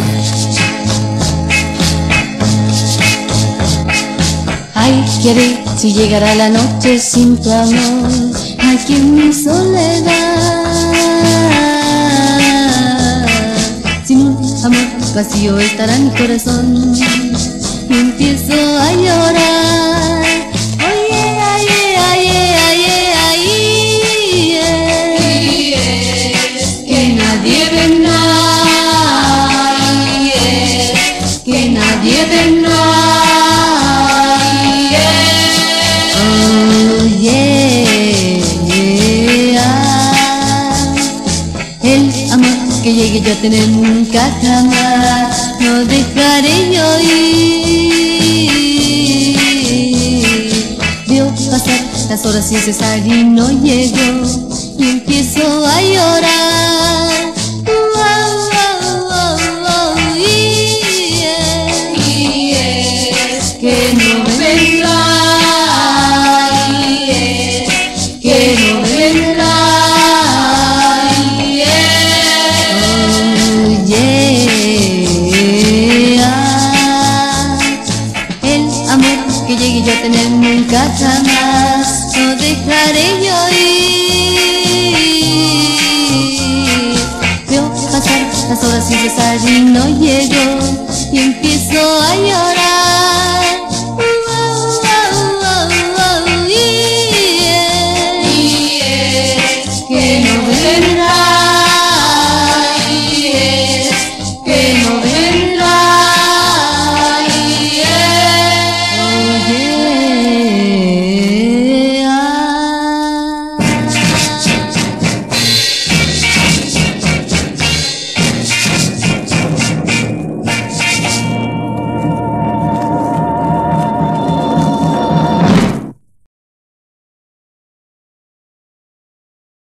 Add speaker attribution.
Speaker 1: Ay, qué haré si llegara la noche sin tu amor, aquí en mi soledad. Sin un amor vacío estará mi corazón y empiezo a llorar. Oye, aye, aye, aye, aye, que nadie vendrá, que nadie vendrá. El amor que llegue yo a tener nunca jamás, no dejaré yo ir. Veo pasar las horas sin cesar y no llego, y empiezo a llorar. Y es que no vendrá, que no vendrá. El amor que llegue yo a tener nunca jamás, no dejaré yo ir. Veo pasar las horas sin cesar y no llego, y empiezo a llorar.